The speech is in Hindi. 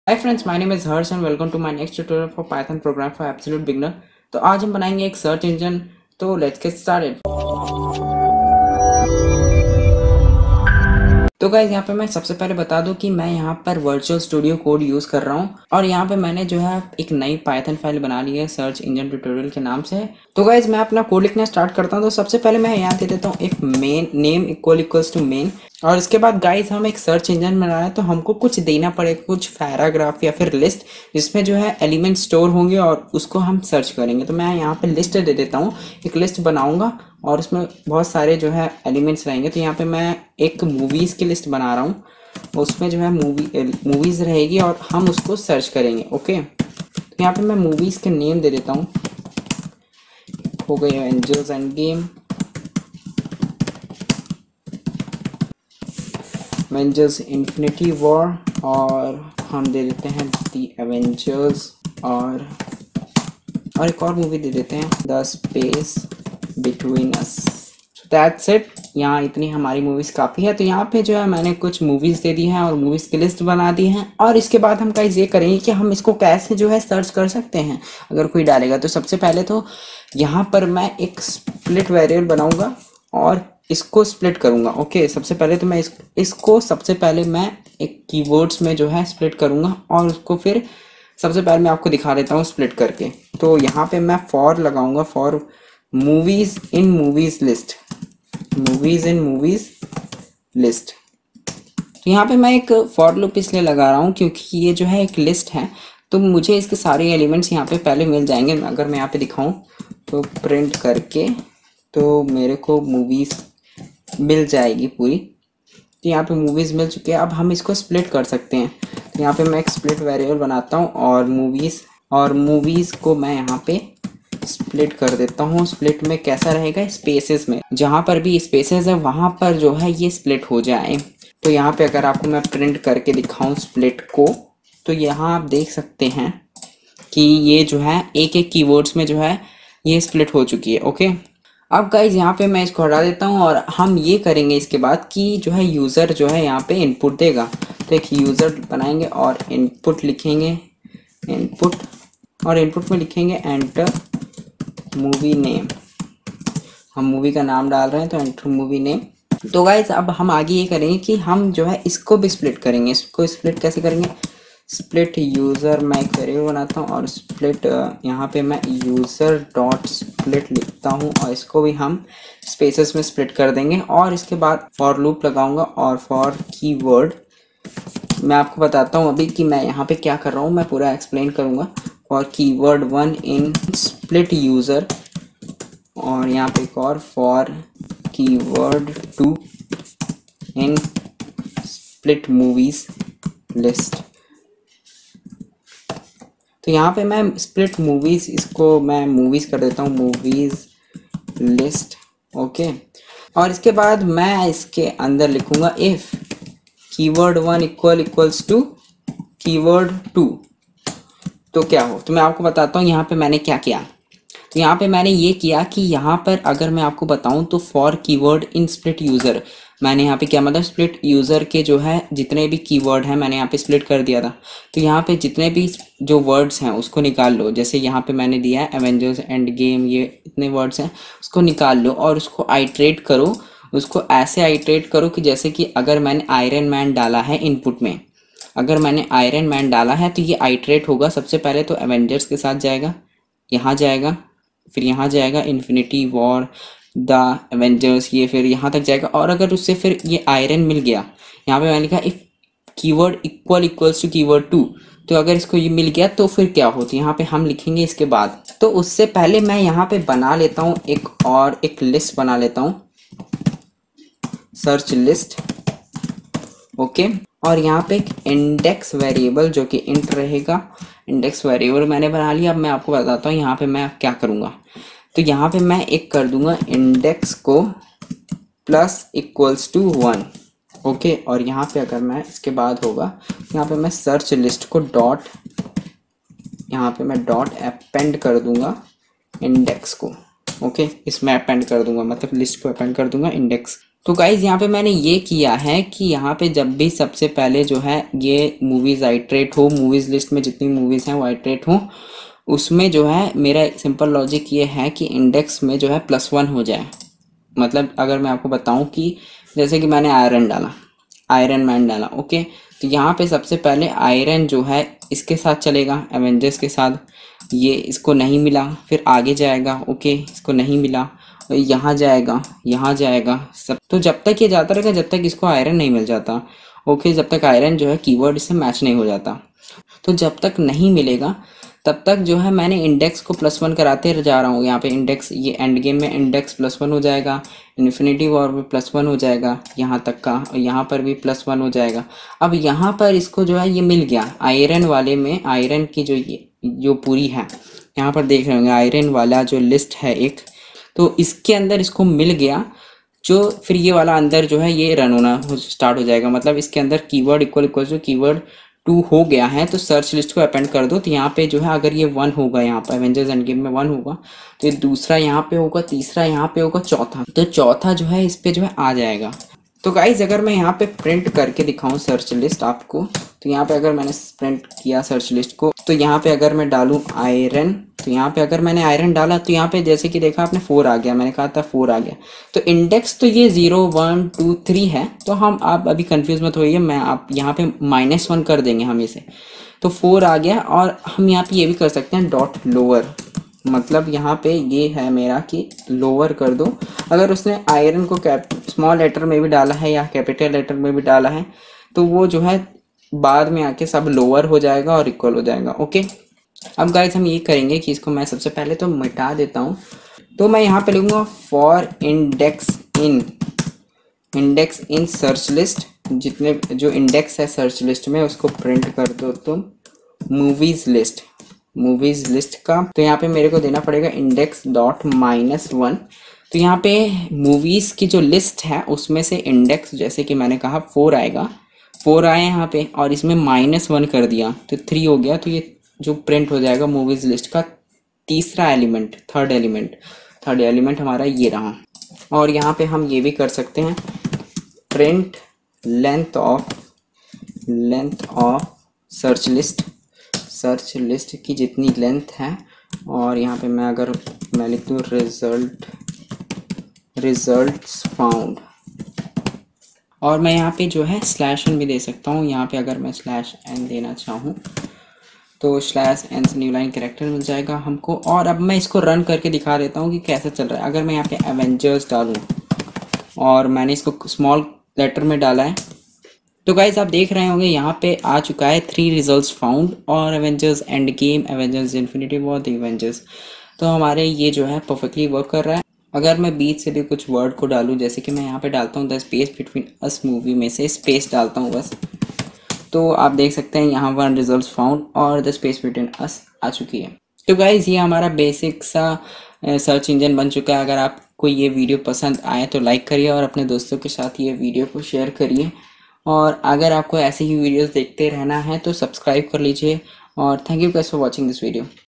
Hi friends, my name is Harsh and welcome to my next tutorial for Python program for absolute beginner। तो आज हम बनाएंगे एक सर्च इंजन। तो लेट्स गेट स्टार्टेड। तो गाइज यहाँ पे मैं सबसे पहले बता दूं कि मैं यहाँ पर वर्चुअल स्टूडियो कोड यूज़ कर रहा हूँ और यहाँ पे मैंने जो है एक नई पाइथन फाइल बना ली है सर्च इंजन ट्यूटोरियल के नाम से। तो गाइज मैं अपना कोड लिखना स्टार्ट करता हूँ। तो सबसे पहले मैं यहाँ दे देता हूँ एक main name equals to main, और इसके बाद गाइज हम एक सर्च इंजन बना रहे हैं तो हमको कुछ देना पड़ेगा, कुछ पैराग्राफ या फिर लिस्ट जिसमें जो है एलिमेंट स्टोर होंगे और उसको हम सर्च करेंगे। तो मैं यहाँ पे लिस्ट दे देता हूँ, एक लिस्ट बनाऊंगा और उसमें बहुत सारे जो है एलिमेंट्स रहेंगे। तो यहाँ पे मैं एक मूवीज़ की लिस्ट बना रहा हूँ, उसमें जो है मूवीज़ रहेगी और हम उसको सर्च करेंगे। ओके, तो यहाँ पे मैं मूवीज़ के नेम दे देता हूँ। हो गई Avengers end game, Avengers infinity war, और हम दे देते हैं दी एवेंजर्स, और एक और मूवी दे देते हैं the space between us. That's it. यहाँ इतनी हमारी मूवीज़ काफ़ी है। तो यहाँ पे जो है मैंने कुछ मूवीज़ दे दी हैं और मूवीज़ की लिस्ट बना दी है। और इसके बाद हम गाइस ये करेंगे कि हम इसको कैसे जो है सर्च कर सकते हैं अगर कोई डालेगा। तो सबसे पहले तो यहाँ पर मैं एक स्प्लिट वेरिएबल बनाऊँगा और इसको स्प्लिट करूँगा। ओके, सबसे पहले तो मैं इसको सबसे पहले मैं एक कीवर्ड्स में जो है स्प्लिट करूँगा और उसको फिर सबसे पहले मैं आपको दिखा देता हूँ स्प्लिट करके। तो यहाँ पे मैं फॉर लगाऊंगा, for movies in movies list, movies in movies list. तो यहाँ पे मैं एक फॉर लूप इसलिए लगा रहा हूँ क्योंकि ये जो है एक लिस्ट है, तो मुझे इसके सारे एलिमेंट्स यहाँ पे पहले मिल जाएंगे। अगर मैं यहाँ पे दिखाऊँ तो प्रिंट करके तो मेरे को मूवीज मिल जाएगी पूरी। तो यहाँ पे मूवीज मिल चुकी है। अब हम इसको स्प्लिट कर सकते हैं। तो यहाँ पे मैं एक स्प्लिट वेरिएबल बनाता हूँ और मूवीज को मैं यहाँ पे स्प्लिट कर देता हूँ। स्प्लिट में कैसा रहेगा, स्पेसेस में, जहाँ पर भी स्पेसेस है वहाँ पर जो है ये स्प्लिट हो जाए। तो यहाँ पे अगर आपको मैं प्रिंट करके दिखाऊँ स्प्लिट को, तो यहाँ आप देख सकते हैं कि ये जो है एक एक कीवर्ड्स में जो है ये स्प्लिट हो चुकी है। ओके, अब गाइज यहाँ पे मैं इसको हटा देता हूँ और हम ये करेंगे इसके बाद कि जो है यूज़र जो है यहाँ पे इनपुट देगा। तो एक यूज़र बनाएंगे और इनपुट लिखेंगे, इनपुट, और इनपुट में लिखेंगे एंटर मूवी नेम। हम मूवी का नाम डाल रहे हैं तो एंटर मूवी नेम। तो गाइज अब हम आगे ये करेंगे कि हम जो है इसको भी स्प्लिट करेंगे। इसको स्प्लिट कैसे करेंगे, स्प्लिट यूज़र, मैं एक वेरिएबल बनाता हूँ और स्प्लिट यहाँ पे मैं यूज़र डॉट स्प्लिट लिखता हूँ और इसको भी हम स्पेसेस में स्प्लिट कर देंगे। और इसके बाद फॉर लूप लगाऊंगा और फॉर कीवर्ड मैं आपको बताता हूँ अभी कि मैं यहाँ पे क्या कर रहा हूँ, मैं पूरा एक्सप्लेन करूँगा। For keyword 1 in split user, और यहाँ पे एक और for keyword 2 in split movies list. तो यहाँ पे मैं स्प्लिट मूवीज, इसको मैं मूवीज कर देता हूँ मूवीज लिस्ट। ओके, और इसके बाद मैं इसके अंदर लिखूंगा if keyword 1 equals to keyword 2 तो क्या हो। तो मैं आपको बताता हूँ यहाँ पे मैंने क्या किया। तो यहाँ पे मैंने ये किया कि यहाँ पर अगर मैं आपको बताऊँ तो for keyword in split user, मैंने यहाँ पे क्या मतलब स्प्लिट यूज़र के जो है जितने भी कीवर्ड हैं मैंने यहाँ पे स्प्लिट कर दिया था। तो यहाँ पे जितने भी जो वर्ड्स हैं उसको निकाल लो। जैसे यहाँ पे मैंने दिया है एवेंजर्स एंड गेम, ये इतने वर्ड्स हैं, उसको निकाल लो और उसको आइट्रेट करो। उसको ऐसे आइट्रेट करो कि जैसे कि अगर मैंने आयरन मैन डाला है इनपुट में, अगर मैंने आयरन मैन डाला है तो ये आइट्रेट होगा। सबसे पहले तो एवेंजर्स के साथ जाएगा, यहाँ जाएगा, फिर यहाँ जाएगा इन्फिनिटी वॉर, द एवेंजर्स, ये फिर यहाँ तक जाएगा। और अगर उससे फिर ये आयरन मिल गया, यहाँ पे मैंने लिखा if keyword equals to keyword 2, तो अगर इसको ये मिल गया तो फिर क्या होती है यहाँ पे हम लिखेंगे इसके बाद। तो उससे पहले मैं यहाँ पे बना लेता हूँ एक लिस्ट बना लेता हूँ, सर्च लिस्ट। ओके, और यहाँ पे एक इंडेक्स वेरिएबल जो कि इंट रहेगा, इंडेक्स वेरिएबल मैंने बना लिया। अब मैं आपको बताता हूँ यहाँ पे मैं क्या करूँगा। तो यहाँ पे मैं एक कर दूंगा इंडेक्स को प्लस इक्वल्स टू 1। ओके, और यहाँ पे अगर मैं इसके बाद होगा यहाँ पे मैं सर्च लिस्ट को डॉट, यहाँ पे मैं डॉट अपेंड कर दूंगा इंडेक्स को। ओके, इसमें अपेंड कर दूंगा, मतलब लिस्ट को अपेंड कर दूंगा इंडेक्स तो गाइज यहाँ पे मैंने ये किया है कि यहाँ पे जब भी सबसे पहले जो है ये मूवीज़ आइट्रेट हो, मूवीज़ लिस्ट में जितनी मूवीज़ हैं वो आइट्रेट हो, उसमें जो है मेरा सिंपल लॉजिक ये है कि इंडेक्स में जो है +1 हो जाए। मतलब अगर मैं आपको बताऊं कि जैसे कि मैंने आयरन डाला, आयरन मैन डाला, ओके, तो यहाँ पे सबसे पहले आयरन जो है इसके साथ चलेगा, एवेंजर्स के साथ, ये इसको नहीं मिला, फिर आगे जाएगा, ओके, इसको नहीं मिला, यहाँ जाएगा, यहाँ जाएगा, सब तो जब तक ये जाता रहेगा जब तक इसको आयरन नहीं मिल जाता, ओके, जब तक आयरन जो है कीवर्ड से मैच नहीं हो जाता। तो जब तक नहीं मिलेगा तब तक जो है मैंने इंडेक्स को +1 कराते जा रहा हूँ। यहाँ पे इंडेक्स, ये एंड गेम में इंडेक्स +1 हो जाएगा, इन्फिनिटी वॉर में +1 हो जाएगा यहाँ तक का, और यहाँ पर भी +1 हो जाएगा। अब यहाँ पर इसको जो है ये मिल गया आयरन वाले में, आयरन की जो ये जो पूरी है यहाँ पर देख रहे होंगे आयरन वाला जो लिस्ट है एक, तो इसके अंदर इसको मिल गया, जो फिर ये वाला अंदर जो है ये रन होना स्टार्ट हो जाएगा। मतलब इसके अंदर कीवर्ड इक्वल टू कीवर्ड 2 हो गया है, तो सर्च लिस्ट को अपेंड कर दो। तो यहाँ पे जो है अगर ये 1 होगा, यहाँ पर एवेंजर्स एंड गेम में 1 होगा, तो ये दूसरा यहाँ पे होगा, तीसरा यहाँ पे होगा, चौथा, तो चौथा जो है इस पे जो है आ जाएगा। तो गाइज अगर मैं यहाँ पे प्रिंट करके दिखाऊं सर्च लिस्ट आपको, तो यहाँ पे अगर मैंने प्रिंट किया सर्च लिस्ट को, तो यहाँ पे अगर मैं डालूं आयरन, तो यहाँ पे अगर मैंने आयरन डाला तो यहाँ पे जैसे कि देखा आपने 4 आ गया, मैंने कहा था 4 आ गया। तो इंडेक्स तो ये 0 1 2 3 है, तो हम आप अभी कंफ्यूज मत होइए, मैं आप यहाँ पे -1 कर देंगे हम इसे, तो 4 आ गया। और हम यहाँ पे ये भी कर सकते हैं डॉट लोअर, मतलब यहाँ पे ये है मेरा कि लोअर कर दो। अगर उसने आयरन को स्मॉल लेटर में भी डाला है या कैपिटल लेटर में भी डाला है तो वो जो है बाद में आके सब लोअर हो जाएगा और इक्वल हो जाएगा, ओके। अब गाइस हम ये करेंगे कि इसको मैं सबसे पहले तो मिटा देता हूँ। तो मैं यहाँ पे लिखूँगा for index in search list, जितने जो इंडेक्स है सर्च लिस्ट में उसको प्रिंट कर दो तुम मूवीज़ लिस्ट का। तो यहाँ पे मेरे को देना पड़ेगा इंडेक्स डॉट -1। तो यहाँ पे मूवीज़ की जो लिस्ट है उसमें से इंडेक्स, जैसे कि मैंने कहा 4 आएगा, 4 आए यहाँ पे, और इसमें -1 कर दिया तो 3 हो गया। तो ये जो प्रिंट हो जाएगा मूवीज़ लिस्ट का तीसरा एलिमेंट, थर्ड एलिमेंट हमारा ये रहा। और यहाँ पे हम ये भी कर सकते हैं print length of search list की जितनी लेंथ है। और यहाँ पे मैं लिख दूँ रिजल्ट्स फाउंड, और मैं यहाँ पे जो है /n भी दे सकता हूँ। यहाँ पे अगर मैं /n देना चाहूँ तो /n से न्यू लाइन कैरेक्टर मिल जाएगा हमको। और अब मैं इसको रन करके दिखा देता हूँ कि कैसे चल रहा है। अगर मैं यहाँ पे एवेंजर्स डालूँ और मैंने इसको स्मॉल लेटर में डाला है, तो गाइज आप देख रहे होंगे यहाँ पे आ चुका है 3 रिजल्ट्स फाउंड, और Avengers end game, Avengers infinity war, the Avengers. तो हमारे ये जो है परफेक्टली वर्क कर रहा है। अगर मैं बीच से भी कुछ वर्ड को डालूँ, जैसे कि मैं यहाँ पे डालता हूँ the space between us movie में से स्पेस डालता हूँ बस, तो आप देख सकते हैं यहाँ 1 रिजल्ट्स फाउंड और द स्पेस बिटवीन अस आ चुकी है। तो गाइज ये हमारा बेसिक सा सर्च इंजन बन चुका है। अगर आपको ये वीडियो पसंद आए तो लाइक करिए और अपने दोस्तों के साथ ये वीडियो को शेयर करिए। और अगर आपको ऐसी ही वीडियोस देखते रहना है तो सब्सक्राइब कर लीजिए। और thank you guys for watching this video.